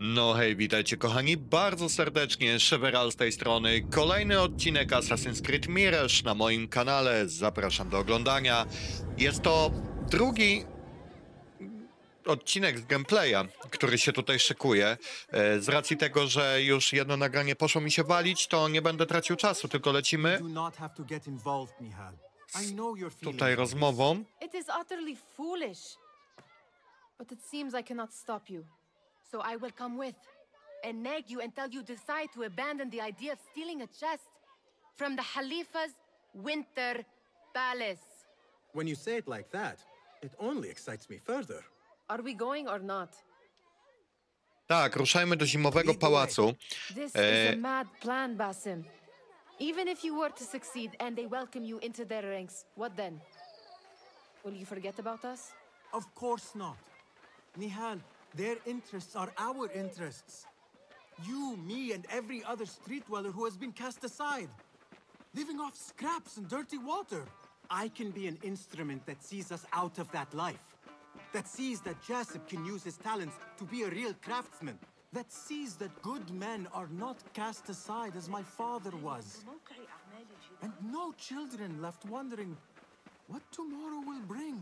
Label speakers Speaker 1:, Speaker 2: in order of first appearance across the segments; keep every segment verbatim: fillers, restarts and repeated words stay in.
Speaker 1: No hej, witajcie kochani bardzo serdecznie, Szeveral z tej strony. Kolejny odcinek Assassin's Creed Mirage na moim kanale, zapraszam do oglądania. Jest to drugi odcinek z gameplaya, który się tutaj szykuje. E, Z racji tego, że już jedno nagranie poszło mi się walić, to nie będę tracił czasu, tylko lecimy
Speaker 2: Do not have to get involved, Nihal. I know you're feeling
Speaker 1: tutaj rozmową.
Speaker 3: It is utterly foolish. But it seems I cannot stop you. So I will come with and nag you until you decide to abandon the idea of stealing a chest from the Khalifa's winter palace.
Speaker 2: When you say it like that, it only excites me further.
Speaker 3: Are we going or not?
Speaker 1: Tak, ruszajmy do zimowego pałacu.
Speaker 3: This
Speaker 1: Eh.
Speaker 3: is a mad plan, Basim. Even if you were to succeed and they welcome you into their ranks, what then? Will you forget about us?
Speaker 2: Of course not. Nihal, their interests are our interests. You, me, and every other street dweller who has been cast aside. Living off scraps and dirty water. I can be an instrument that sees us out of that life. That sees that Jasip can use his talents to be a real craftsman. That sees that good men are not cast aside as my father was. And no children left wondering what tomorrow will bring.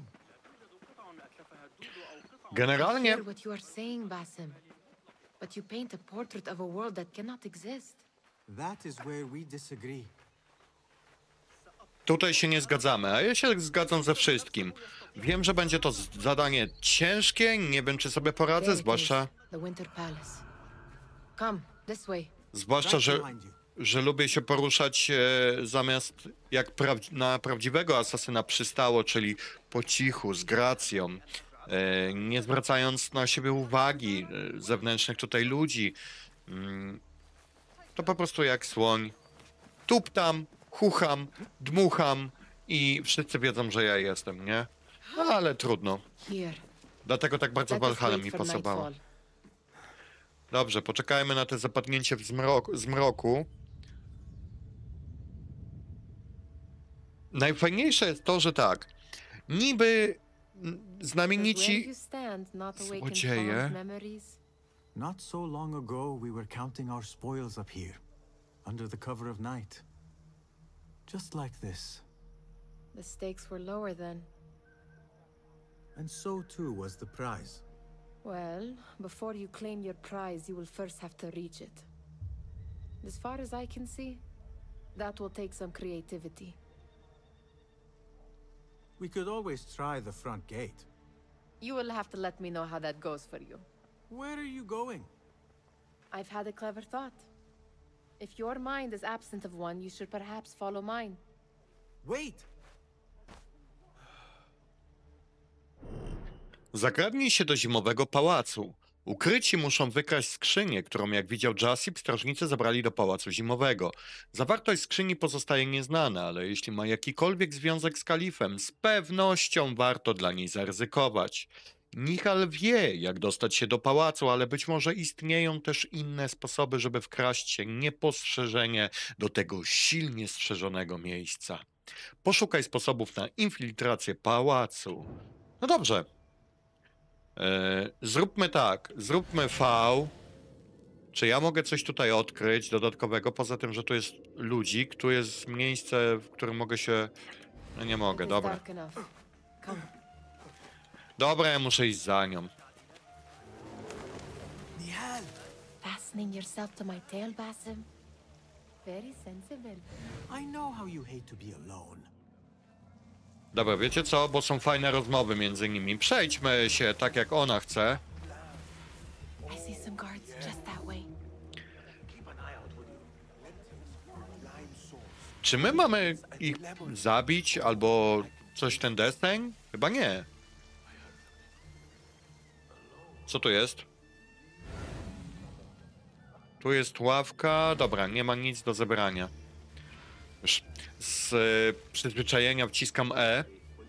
Speaker 3: I
Speaker 1: Generalnie
Speaker 3: hear what you are saying, Basim. But you paint a portrait of a world that cannot exist.
Speaker 2: That is where we disagree.
Speaker 1: tutaj się nie zgadzamy, a ja się zgadzam ze wszystkim. Wiem, że będzie to z- zadanie ciężkie, nie wiem, czy sobie poradzę,
Speaker 3: There it
Speaker 1: zwłaszcza,
Speaker 3: is, the Winter Palace. Come, this way.
Speaker 1: zwłaszcza
Speaker 2: Right
Speaker 1: że,
Speaker 2: behind you.
Speaker 1: że lubię się poruszać e, zamiast jak praw- na prawdziwego asasyna przystało, czyli po cichu, z gracją, e, nie zwracając na siebie uwagi e, zewnętrznych tutaj ludzi. Mm, to po prostu jak słoń. Tuptam, chucham, dmucham i wszyscy wiedzą, że ja jestem, nie? No, ale trudno.
Speaker 3: Here.
Speaker 1: Dlatego tak bardzo
Speaker 3: Let us
Speaker 1: Valhalla
Speaker 3: wait
Speaker 1: mi
Speaker 3: for
Speaker 1: pasowało.
Speaker 3: nightfall.
Speaker 1: Dobrze, poczekajmy na te zapadnięcie w zmrok, zmroku. Najfajniejsze jest to, że tak, niby mm,
Speaker 3: But where
Speaker 1: znamienici
Speaker 3: you stand, not awaken
Speaker 1: złodzieje.
Speaker 3: fond memories.
Speaker 2: Not so long ago, we were counting our spoils up here, under the cover of night. Just like this.
Speaker 3: The stakes were lower then.
Speaker 2: And so too was the prize.
Speaker 3: Well, before you claim your prize, you will first have to reach it. As far as I can see, that will take some creativity.
Speaker 2: We could always try the front gate.
Speaker 3: You will have to let me know how that goes for you.
Speaker 2: Where are you going?
Speaker 3: I've had a clever thought. If your mind is absent of one, you should perhaps follow mine.
Speaker 2: Wait!
Speaker 1: Zakradnij się do zimowego pałacu. Ukryci muszą wykraść skrzynię, którą jak widział Jasip, strażnicy zabrali do pałacu zimowego. Zawartość skrzyni pozostaje nieznana, ale jeśli ma jakikolwiek związek z kalifem, z pewnością warto dla niej zaryzykować. Nihal wie, jak dostać się do pałacu, ale być może istnieją też inne sposoby, żeby wkraść się niepostrzeżenie do tego silnie strzeżonego miejsca. Poszukaj sposobów na infiltrację pałacu. No dobrze. E, zróbmy tak, zróbmy V. Czy ja mogę coś tutaj odkryć dodatkowego, poza tym, że tu jest ludzik, tu jest miejsce, w którym mogę się... No nie mogę,
Speaker 3: It is
Speaker 1: dobra.
Speaker 3: dark enough. Come.
Speaker 1: Dobra, ja muszę iść za nią.
Speaker 2: Nihal!
Speaker 3: Fastening yourself to my tail, Basim? Very sensible.
Speaker 2: I know how you hate to be alone.
Speaker 1: Dobra, wiecie co, bo są fajne rozmowy między nimi. Przejdźmy się tak, jak ona chce.
Speaker 3: I see some guards just that way.
Speaker 1: Czy my mamy ich zabić, albo coś ten deseń? Chyba nie. Co tu jest? Tu jest ławka. Dobra, nie ma nic do zebrania. Już z e, przyzwyczajenia wciskam E.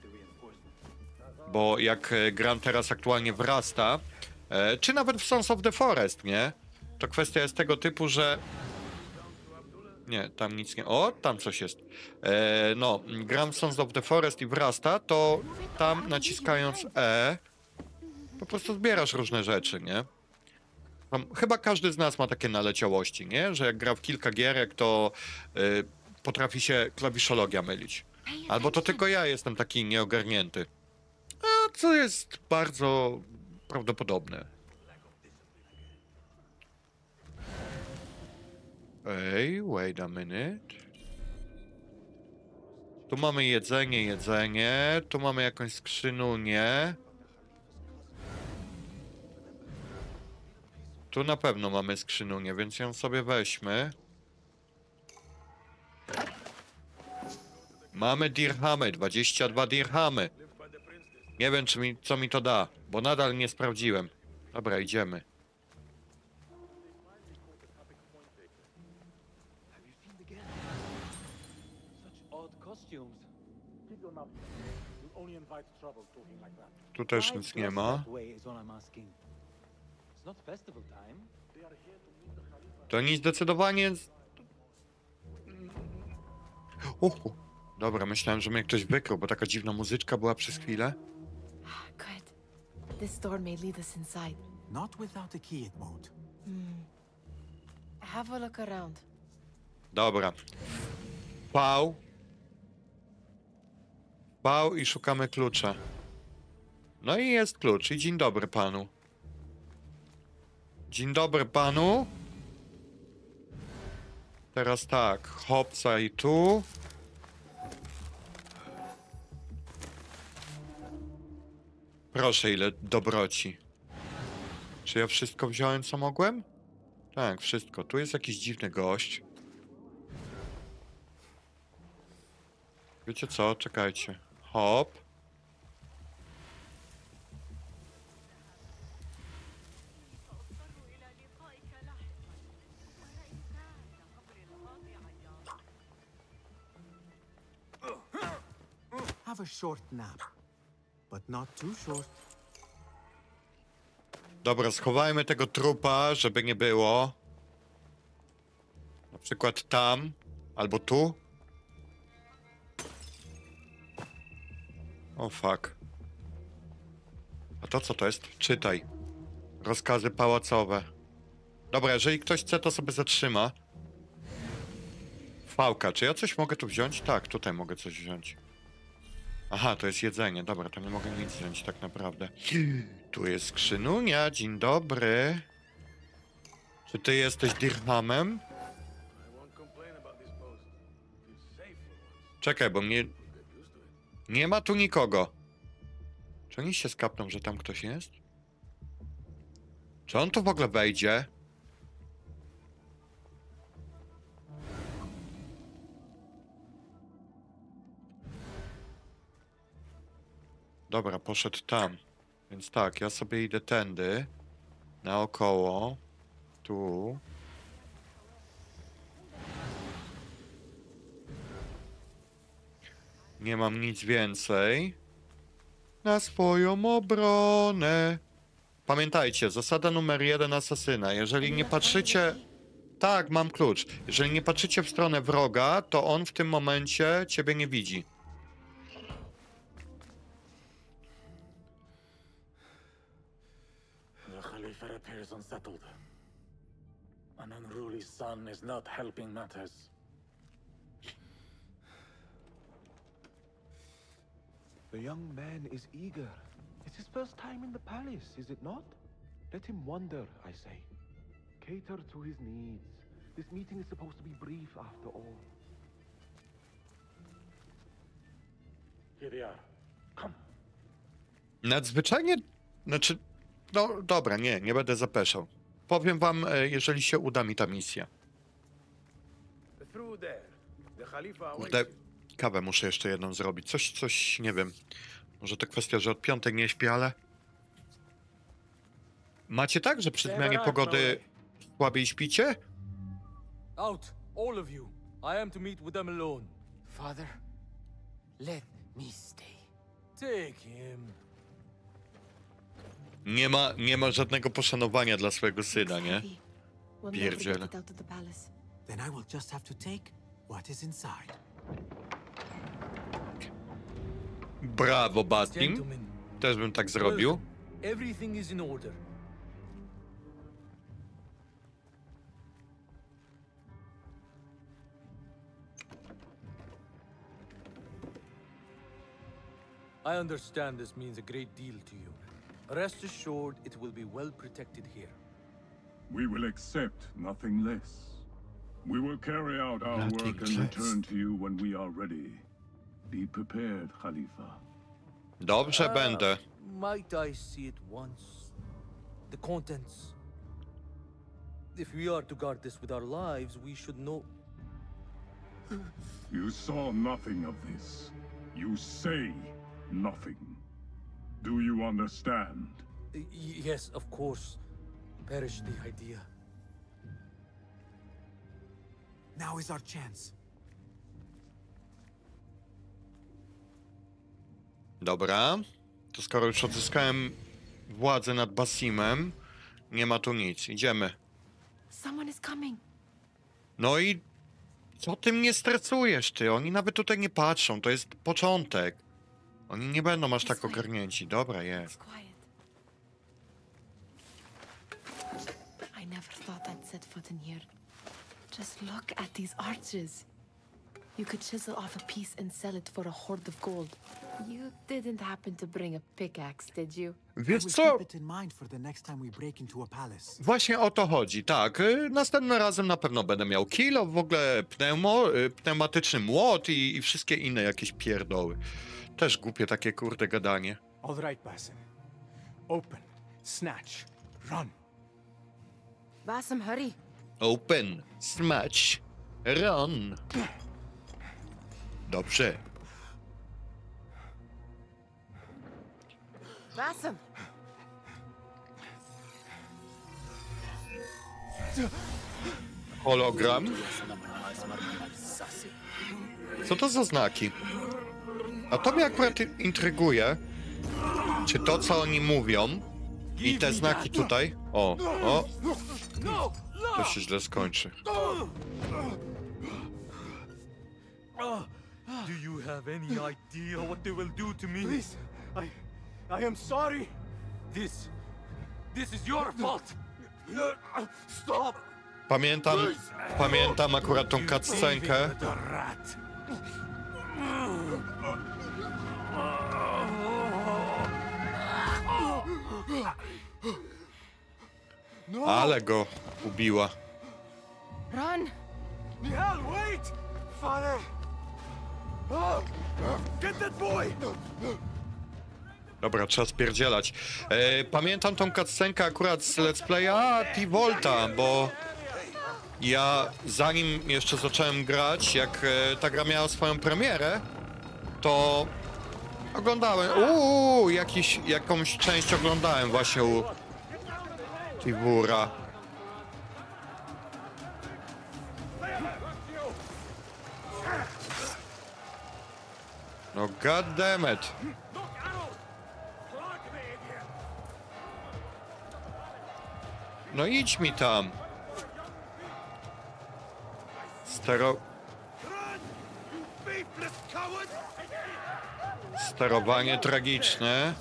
Speaker 1: Bo jak e, gram teraz aktualnie wrasta, e, czy nawet w Sons of the Forest, nie? To kwestia jest tego typu, że... Nie, tam nic nie... O, tam coś jest. E, no, gram w Sons of the Forest i wrasta, to tam naciskając E po prostu zbierasz różne rzeczy, nie? Tam, chyba każdy z nas ma takie naleciałości, nie? Że jak gra w kilka gierek, to y, potrafi się klawiszologia mylić. Albo to tylko ja jestem taki nieogarnięty. A co jest bardzo prawdopodobne. Ej, wait a minute. Tu mamy jedzenie, jedzenie. Tu mamy jakąś skrzynunię. Tu na pewno mamy skrzynunię, więc ją sobie weźmy. Mamy dirhamy, dwadzieścia dwa dirhamy. Nie wiem, czy mi, co mi to da, bo nadal nie sprawdziłem. Dobra, idziemy. Tu też nic nie ma. To oni zdecydowanie... Uhu. Dobra, myślałem, że mnie ktoś wykrył, bo taka dziwna muzyczka była przez chwilę.
Speaker 3: Good. This door may lead us inside.
Speaker 2: Not without a key, it won't.
Speaker 3: Have a look around.
Speaker 1: Dobra. Pał. Pał i szukamy klucza. No i jest klucz. I dzień dobry panu. Dzień dobry panu. Teraz tak. Hopsa i tu. Proszę, ile dobroci. Czy ja wszystko wziąłem, co mogłem? Tak, wszystko. Tu jest jakiś dziwny gość. Wiecie co? Czekajcie. Hop.
Speaker 2: Have a short nap, but not too short.
Speaker 1: Dobra, schowajmy tego trupa, żeby nie było. Na przykład tam, albo tu. O fuck. A to co to jest? Czytaj. Rozkazy pałacowe. Dobra, jeżeli ktoś chce, to sobie zatrzyma. Fałka, czy ja coś mogę tu wziąć? Tak, tutaj mogę coś wziąć. Aha, to jest jedzenie. Dobra, to nie mogę nic wziąć tak naprawdę. Tu jest skrzynunia. Dzień dobry. Czy ty jesteś dirhamem? Czekaj, bo mnie... Nie ma tu nikogo. Czy oni się skapną, że tam ktoś jest? Czy on tu w ogóle wejdzie? Dobra, poszedł tam. Więc tak, ja sobie idę tędy. Naokoło. Tu. Nie mam nic więcej. Na swoją obronę. Pamiętajcie, zasada numer jeden asasyna. Jeżeli nie patrzycie... Tak, mam klucz. Jeżeli nie patrzycie w stronę wroga, to on w tym momencie ciebie nie widzi.
Speaker 4: The Khalifa appears unsettled. An unruly son is not helping matters.
Speaker 5: The young man is eager. It's his first time in the palace, is it not? Let him wonder, I say. Cater to his needs. This meeting is supposed to be brief after all.
Speaker 4: Here they are. Come.
Speaker 1: Nadzwyczajnie... Znaczy... No dobra, nie, nie będę zapeszał. Powiem wam, e, jeżeli się uda mi ta misja.
Speaker 4: Through there. The Khalifa
Speaker 1: Kurde, kawę muszę jeszcze jedną zrobić. Coś, coś, nie wiem. Może to kwestia, że od piątek nie śpię, ale... Macie tak, że przy zmianie pogody słabiej śpicie?
Speaker 6: Out, all of you. I am to meet with them alone.
Speaker 7: Father, let me stay.
Speaker 6: Take him.
Speaker 1: Nie ma, nie ma żadnego poszanowania dla swojego syna, nie?
Speaker 3: Heavy. We'll never
Speaker 1: Pierdziele.
Speaker 3: get it out of the palace.
Speaker 2: Then I will just have to take what is inside.
Speaker 1: Brawo, Batim.
Speaker 6: Gentlemen,
Speaker 1: Też bym tak zrobił.
Speaker 6: everything is in order. I understand this means a great deal to you. Rest assured, it will be well protected here.
Speaker 8: We will accept nothing less. We will carry out our
Speaker 1: Nothing
Speaker 8: work and
Speaker 1: less.
Speaker 8: return to you when we are ready. Be prepared, Khalifa.
Speaker 1: Dobrze
Speaker 6: Uh,
Speaker 1: będę.
Speaker 6: Might I see it once? The contents. If we are to guard this with our lives, we should know.
Speaker 8: You saw nothing of this. You say nothing. Do you understand?
Speaker 6: Y- yes, of course. Perish the idea.
Speaker 2: Now is our chance.
Speaker 1: Dobra. To skoro już odzyskałem władzę nad Basimem, nie ma tu nic. Idziemy.
Speaker 3: Someone is coming.
Speaker 1: No i co ty mnie stresujesz, ty? Oni nawet tutaj nie patrzą, to jest początek. Oni nie będą aż tak ogarnięci. Dobra,
Speaker 3: It's
Speaker 1: jest.
Speaker 3: quiet. I never thought I'd set foot in here. Just look at these arches. You could chisel off a piece and sell it for a hoard of gold. You didn't happen to bring a pickaxe, did you?
Speaker 2: I
Speaker 1: Wiesz
Speaker 2: will
Speaker 1: co?
Speaker 2: keep it in mind for the next time we break into a palace.
Speaker 1: Właśnie o to chodzi, tak. Y, Następnym razem na pewno będę miał kilo, w ogóle pneumo, y, pneumatyczny młot i, i wszystkie inne jakieś pierdoły. Też głupie takie kurde gadanie.
Speaker 2: All right, Basim. Open, snatch, run.
Speaker 3: Basim, hurry.
Speaker 1: Open, smash, run. Dobrze.
Speaker 3: Basim.
Speaker 1: Hologram? Co to za znaki? A to mnie akurat intryguje. Czy to, co oni mówią i te znaki tutaj... O, o. To się źle skończy.
Speaker 6: Do you have any idea what they will do to me?
Speaker 2: Please, I, I am sorry.
Speaker 6: This, this is your fault.
Speaker 2: Stop.
Speaker 1: Pamiętam, pamiętam akurat tą cutscenkę.
Speaker 6: The rat.
Speaker 1: Ale go ubiła.
Speaker 3: Run.
Speaker 2: Nihal, wait! Father! Oh, get that boy!
Speaker 1: Dobra, trzeba spierdzielać. E, pamiętam tą cutscenkę akurat z Let's Playa T-Volta, bo ja zanim jeszcze zacząłem grać, jak e, ta gra miała swoją premierę, to oglądałem, uuu, jakiś, jakąś część oglądałem właśnie u Tibura. No god damn it. No idź mi tam. Stero... Sterowanie tragiczne.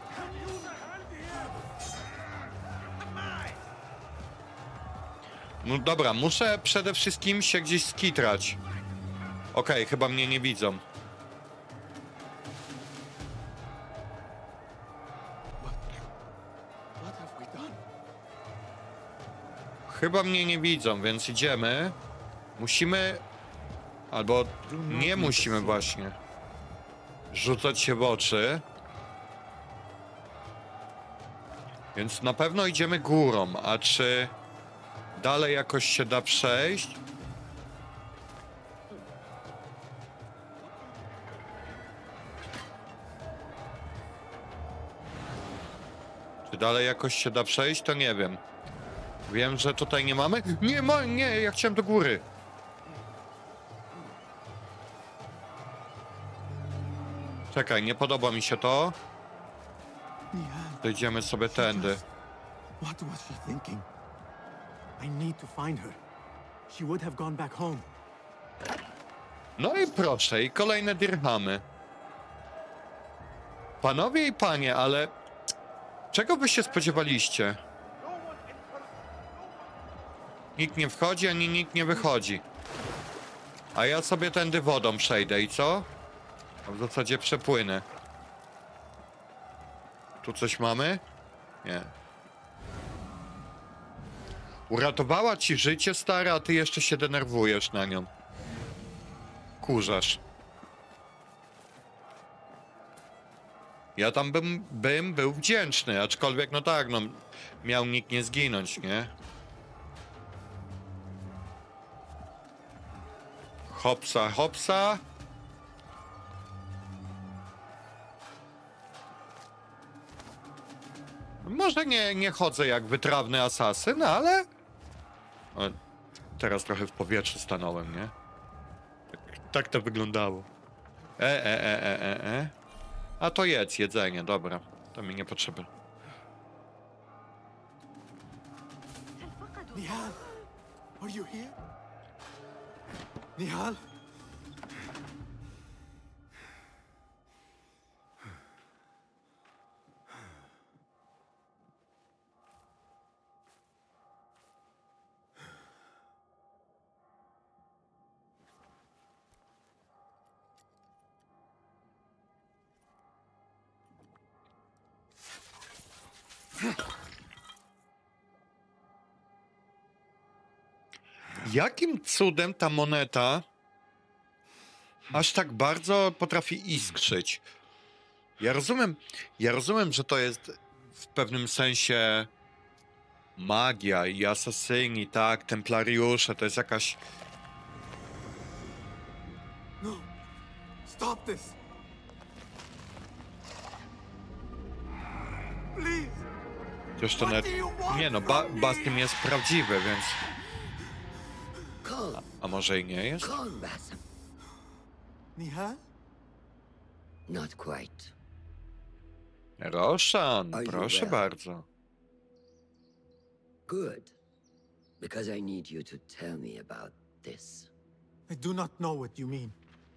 Speaker 1: No dobra, muszę przede wszystkim się gdzieś skitrać. Okej, chyba mnie nie widzą.
Speaker 2: What have we done?
Speaker 1: Chyba mnie nie widzą, więc idziemy. Musimy... Albo nie musimy właśnie rzucać się w oczy. Więc na pewno idziemy górą, a czy dalej jakoś się da przejść? Czy dalej jakoś się da przejść, to nie wiem. Wiem, że tutaj nie mamy... Nie ma, nie, ja chciałem do góry. Czekaj, nie podoba mi się to.
Speaker 2: Nihal,
Speaker 1: Dojdziemy sobie tędy.
Speaker 2: what was she thinking? I need to find her. She would have gone back home.
Speaker 1: No i proszę, i kolejne dirhamy. Panowie i panie, ale... Czego wy się spodziewaliście? Nikt nie wchodzi, ani nikt nie wychodzi. A ja sobie tędy wodą przejdę i co? A w zasadzie przepłynę. Tu coś mamy? Nie. Uratowała ci życie, stary, a ty jeszcze się denerwujesz na nią. Kurzasz. Ja tam bym, bym był wdzięczny, aczkolwiek no tak, no miał nikt nie zginąć, nie? Hopsa, hopsa. Może nie, nie chodzę jak wytrawny asasyn, ale... O, teraz trochę w powietrzu stanąłem, nie? Tak, tak to wyglądało. E, e, e, e, e, e. A to jedz, jedzenie, dobra. To mi nie potrzeba.
Speaker 2: Nihal, are you here? Nihal?
Speaker 1: Jakim cudem ta moneta aż tak bardzo potrafi iskrzyć? Ja rozumiem, ja rozumiem, że to jest w pewnym sensie magia i asasyni, tak, templariusze, to jest jakaś...
Speaker 2: No! Stop this! Please!
Speaker 1: Przecież to nawet... Nie no, ba Bastion jest prawdziwy, więc...
Speaker 7: Calm,
Speaker 1: A może i nie jest?
Speaker 7: calm, Basim.
Speaker 2: Nihal?
Speaker 7: Not quite.
Speaker 1: Roshan,
Speaker 7: Are you
Speaker 1: proszę
Speaker 7: well?
Speaker 1: bardzo.
Speaker 7: Good. Because I need you to tell me about this.
Speaker 2: I do not know what you mean.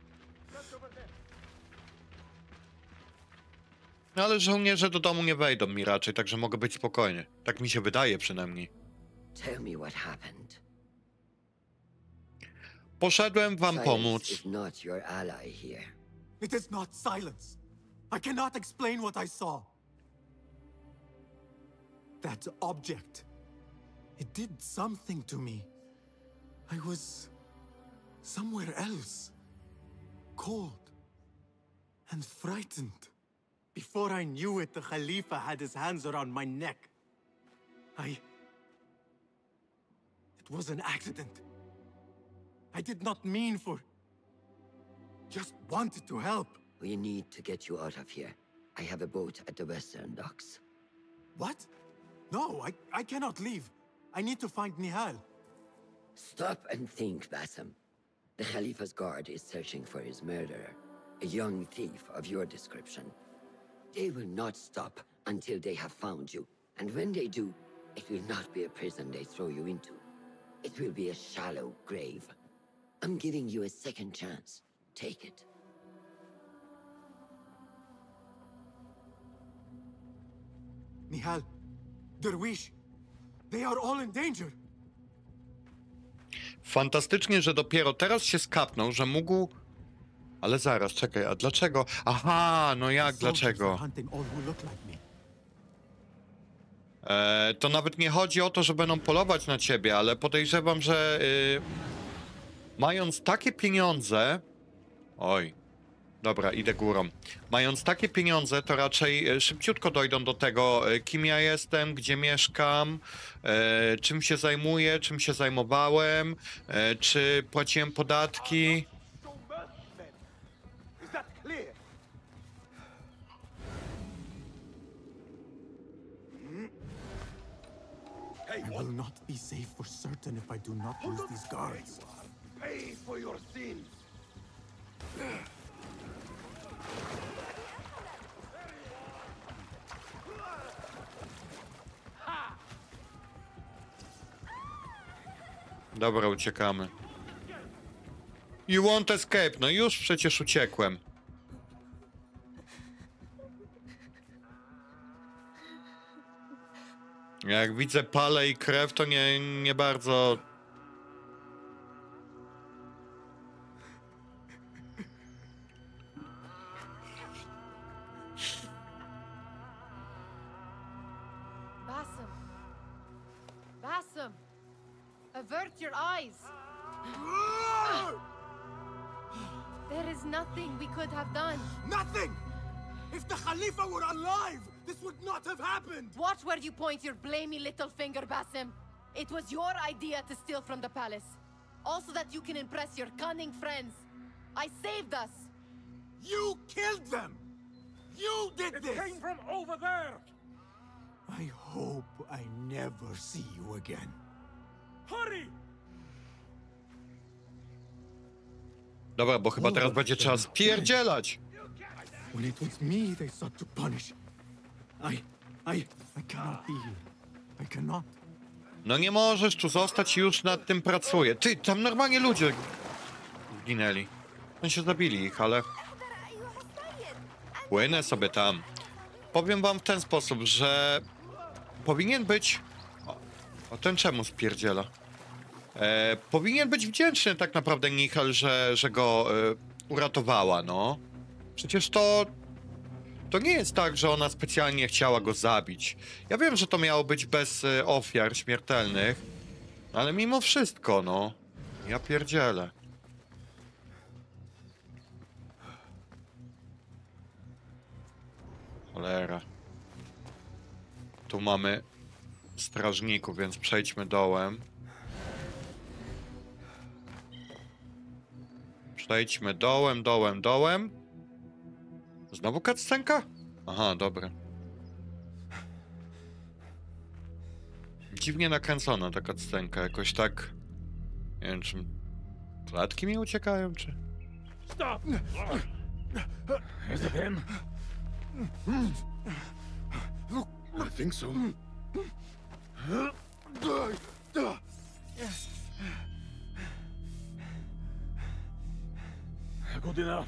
Speaker 1: No ale żołnierze do domu nie wejdą mi raczej, także mogę być spokojny. Tak mi się wydaje przynajmniej.
Speaker 7: Tell me what happened.
Speaker 1: Poszedłem wam
Speaker 7: Silence
Speaker 1: pomóc.
Speaker 7: is not your ally here.
Speaker 2: It is not silence. I cannot explain what I saw. That object. It did something to me. I was somewhere else. Cold and frightened. Before I knew it, the Khalifa had his hands around my neck. I... It was an accident. I did not mean for... Just wanted to help.
Speaker 7: We need to get you out of here. I have a boat at the western docks.
Speaker 2: What? No, I, I cannot leave. I need to find Nihal.
Speaker 7: Stop and think, Basim. The Khalifa's guard is searching for his murderer, a young thief of your description. They will not stop until they have found you. And when they do, it will not be a prison they throw you into. It will be a shallow grave. I'm giving you a second chance. Take it.
Speaker 2: Nihal, Derwish, they are all in danger.
Speaker 1: Fantastycznie, że dopiero teraz się skapnął, że mógł... Ale zaraz, czekaj, a dlaczego? Aha, no jak,
Speaker 2: Soldiers are
Speaker 1: dlaczego?
Speaker 2: hunting all who look like me.
Speaker 1: E, to nawet nie chodzi o to, że będą polować na ciebie, ale podejrzewam, że y, mając takie pieniądze... Oj, dobra, idę górą. Mając takie pieniądze, to raczej y, szybciutko dojdą do tego, y, kim ja jestem, gdzie mieszkam, y, czym się zajmuję, czym się zajmowałem, y, czy płaciłem podatki.
Speaker 5: Is that clear?
Speaker 2: I will not be safe for certain if I do not use these guards.
Speaker 5: Pay for your sins.
Speaker 1: Dobra, uciekamy. You won't escape. No już przecież uciekłem. Jak widzę palę i krew, to nie, nie bardzo...
Speaker 3: Bassem! Avert your eyes! There is nothing we could have done.
Speaker 2: Nothing! If the Khalifa were alive, this would not have happened!
Speaker 3: Watch where you point your blamey little finger, Bassem. It was your idea to steal from the palace. Also that you can impress your cunning friends. I saved us!
Speaker 2: You killed them! You did this!
Speaker 4: It came from over there!
Speaker 2: I hope I never see you again.
Speaker 4: Hurry!
Speaker 1: Dobra, bo chyba teraz będzie trzeba spierdzielać.
Speaker 2: When it was me they sought to punish. I... I... I cannot be here. I cannot.
Speaker 1: No nie możesz tu zostać, już nad tym pracuję. Ty, tam normalnie ludzie zginęli. No się zabili ich, ale... Płynę sobie tam. Powiem wam w ten sposób, że... Powinien być... O, o ten czemu spierdziela? E, powinien być wdzięczny tak naprawdę Nihal, że, że go e, uratowała, no. Przecież to... To nie jest tak, że ona specjalnie chciała go zabić. Ja wiem, że to miało być bez e, ofiar śmiertelnych, ale mimo wszystko, no. Ja pierdzielę. Cholera. Tu mamy strażników, więc przejdźmy dołem. Przejdźmy dołem, dołem, dołem. Znowu cutscenka? Aha, dobra. Dziwnie nakręcona ta cutscenka, jakoś tak... Nie wiem, czy klatki mi uciekają, czy...
Speaker 4: Stop! Is it him?
Speaker 5: I think so.
Speaker 4: Good enough.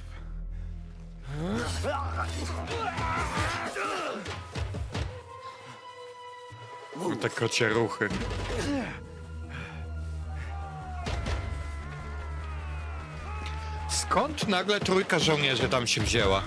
Speaker 1: Te kocie ruchy. Skąd nagle trójka żołnierzy tam się wzięła?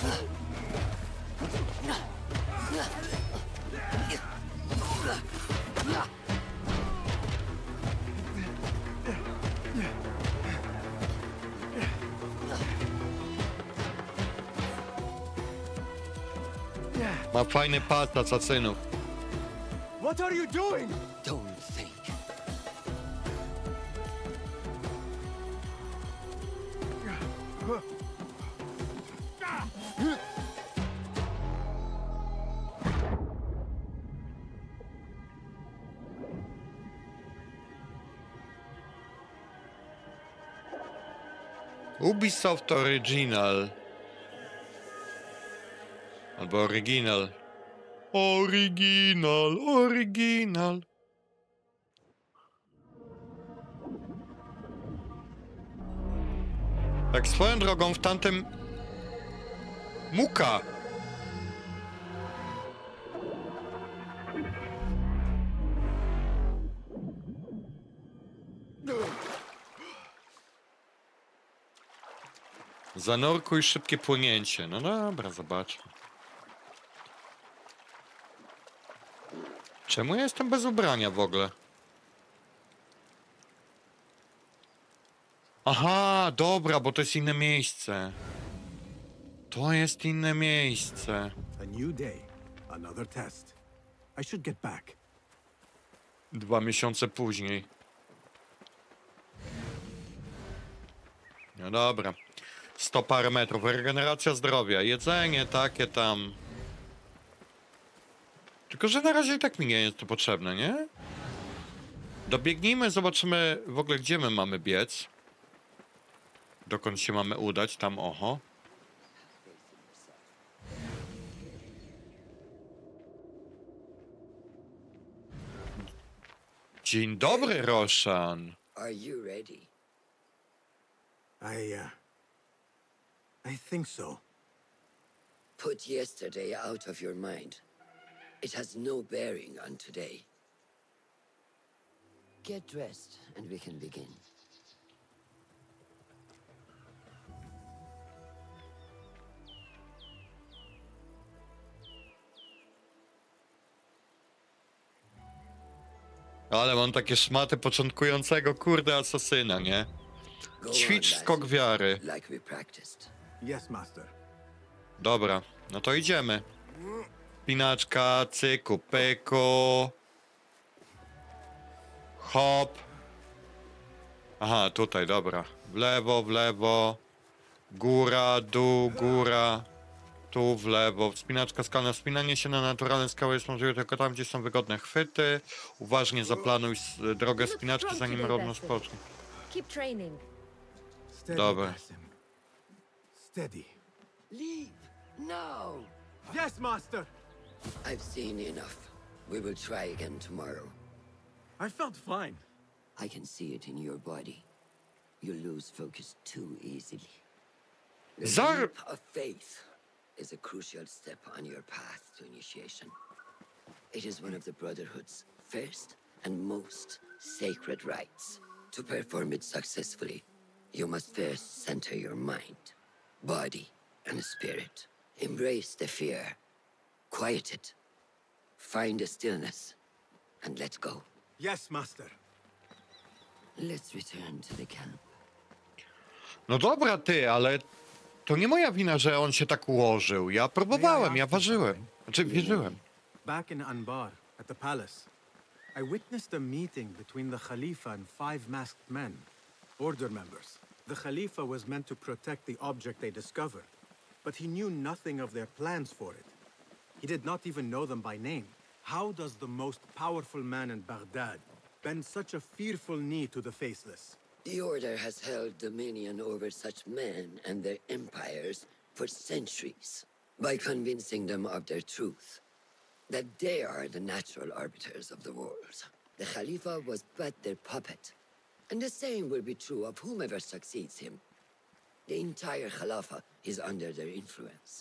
Speaker 1: Ma fajny pas asasynów.
Speaker 2: What are you doing?
Speaker 7: Don't think.
Speaker 1: Ubisoft Original. Albo Original. Original, Original. Tak swoją drogą w tamtym... Muka! Zanurkuj szybkie płynięcie. No dobra, zobaczmy. Czemu ja jestem bez ubrania w ogóle? Aha, dobra, bo to jest inne miejsce. To jest inne miejsce.
Speaker 2: A new day. Another test. I should get back.
Speaker 1: Dwa miesiące później. No dobra. Sto parę metrów. Regeneracja zdrowia. Jedzenie takie tam. Tylko, że na razie i tak mi nie jest to potrzebne, nie? Dobiegnijmy, zobaczymy w ogóle, gdzie my mamy biec. Dokąd się mamy udać, tam oho. Dzień dobry, Roshan.
Speaker 7: Are you ready?
Speaker 2: I, uh... I think so.
Speaker 7: Put yesterday out of your mind. It has no bearing on today. Get dressed, and we can begin.
Speaker 1: Ale mam takie szmaty początkującego, kurde, asasyna, nie?
Speaker 7: Go on,
Speaker 1: Ćwicz skok
Speaker 7: Basim,
Speaker 1: wiary.
Speaker 7: like we practiced.
Speaker 2: Yes, master.
Speaker 1: Dobra, no to idziemy. Spinaczka, cyku, pyku. Hop. Aha, tutaj, dobra. W lewo, w lewo. Góra, dół, góra. Tu w lewo. Wspinaczka skalna. Wspinanie się na naturalne skały jest możliwe tylko tam, gdzie są wygodne chwyty. Uważnie zaplanuj s- drogę wspinaczki, zanim równo spocznie.
Speaker 9: Keep training.
Speaker 2: Steady,
Speaker 1: Dobra.
Speaker 2: Basim. Steady.
Speaker 7: Leave! No!
Speaker 2: Yes, master!
Speaker 7: I've seen enough. We will try again tomorrow.
Speaker 2: I felt fine.
Speaker 7: I can see it in your body. You lose focus too easily. The
Speaker 1: Zar-
Speaker 7: leap of faith is a crucial step on your path to initiation. It is one of the Brotherhood's first and most sacred rites. To perform it successfully, you must first center your mind, body, and spirit. Embrace the fear. Quiet it. Find a stillness. And let go.
Speaker 2: Yes, master.
Speaker 7: Let's return to the camp.
Speaker 1: No dobra, ty, ale to nie moja wina, że on się tak ułożył. Ja próbowałem, ja ważyłem. Znaczy, wierzyłem.
Speaker 2: Back in Anbar, at the palace, I witnessed a meeting between the Khalifa and five masked men, order members. The Khalifa was meant to protect the object they discovered, but he knew nothing of their plans for it. He did not even know them by name. How does the most powerful man in Baghdad bend such a fearful knee to the faceless?
Speaker 7: The Order has held dominion over such men and their empires for centuries by convincing them of their truth, that they are the natural arbiters of the world. The Khalifa was but their puppet, and the same will be true of whomever succeeds him. The entire Khalifa is under their influence.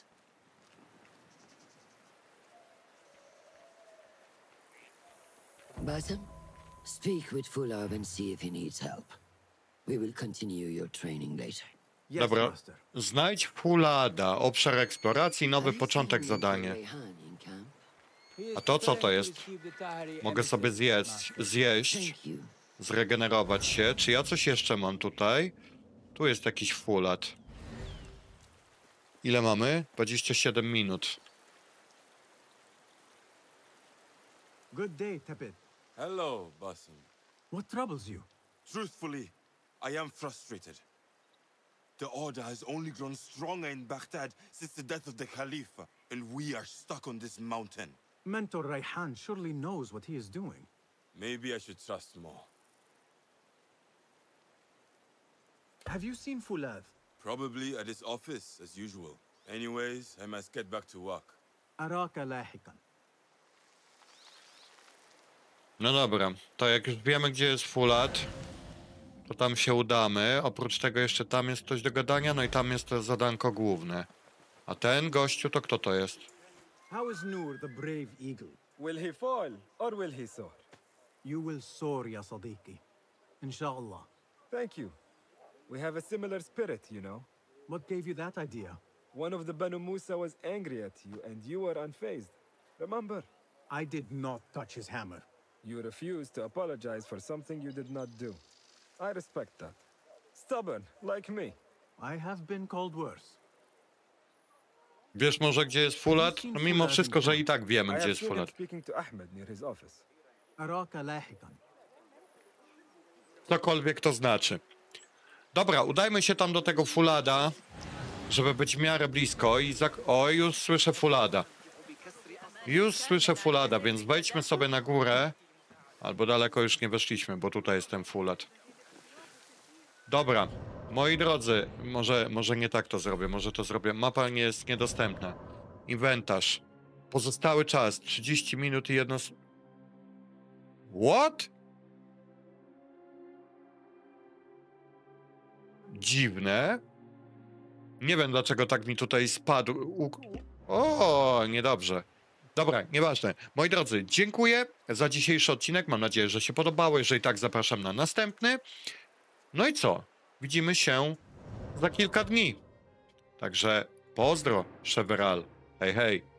Speaker 7: Basim, speak with Fulab and see if he needs help. We will continue your training later.
Speaker 2: Yes,
Speaker 1: Dobra,
Speaker 2: master.
Speaker 1: znajdź Fulada, obszar eksploracji, nowy
Speaker 7: I've
Speaker 1: początek
Speaker 7: seen
Speaker 1: zadanie.
Speaker 7: Rayhan in camp.
Speaker 1: A to co to jest? Mogę sobie zjeść, zjeść,
Speaker 7: Thank you.
Speaker 1: zregenerować się. Czy ja coś jeszcze mam tutaj? Tu jest jakiś Fulad. Ile mamy? dwadzieścia siedem minut.
Speaker 2: Good day, Tepid.
Speaker 10: Hello, Basim.
Speaker 2: What troubles you?
Speaker 10: Truthfully, I am frustrated. The Order has only grown stronger in Baghdad since the death of the Khalifa, and we are stuck on this mountain.
Speaker 2: Mentor Rayhan surely knows what he is doing.
Speaker 10: Maybe I should trust more.
Speaker 2: Have you seen Fulad?
Speaker 10: Probably at his office, as usual. Anyways, I must get back to work.
Speaker 2: Araka lahikan.
Speaker 1: No dobra, to jak już wiemy, gdzie jest Fulad, to tam się udamy. Oprócz tego jeszcze tam jest coś do gadania, no i tam jest to zadanko główne. A ten gościu to kto to jest?
Speaker 2: How is Nur, the brave eagle?
Speaker 11: Will he fall or will he soar?
Speaker 2: You will soar, ya Sadiqi. Inshallah.
Speaker 11: Thank you. We have a similar spirit, you know.
Speaker 2: What gave you that idea?
Speaker 11: One of the Banu Musa was angry at you and you were unfazed. Remember?
Speaker 2: I did not touch his hammer.
Speaker 11: You refused to apologize for something you did not do. I respect that. Stubborn, like me.
Speaker 2: I have been called worse.
Speaker 1: Wiesz może, gdzie jest Fulad? No mimo wszystko, że i tak
Speaker 11: I
Speaker 1: wiemy, gdzie
Speaker 11: have
Speaker 1: jest
Speaker 11: seen him
Speaker 1: Fulad.
Speaker 11: speaking to Ahmed near his office.
Speaker 2: Araka lahikan.
Speaker 1: Cokolwiek to znaczy. Dobra, udajmy się tam do tego Fulada, żeby być w miarę blisko i zak... O, już słyszę Fulada. Już słyszę Fulada, więc wejdźmy sobie na górę. Albo daleko już nie weszliśmy, bo tutaj jest ten Fulad. Dobra, moi drodzy, może, może nie tak to zrobię, może to zrobię. Mapa nie jest niedostępna. Inwentarz. Pozostały czas, trzydzieści minut i jedno... s- What? Dziwne. Nie wiem, dlaczego tak mi tutaj spadł. U... O, niedobrze. Dobra, nieważne. Moi drodzy, dziękuję za dzisiejszy odcinek. Mam nadzieję, że się podobało. Jeżeli tak, zapraszam na następny. No i co? Widzimy się za kilka dni. Także pozdro, Cheveral. Hej, hej.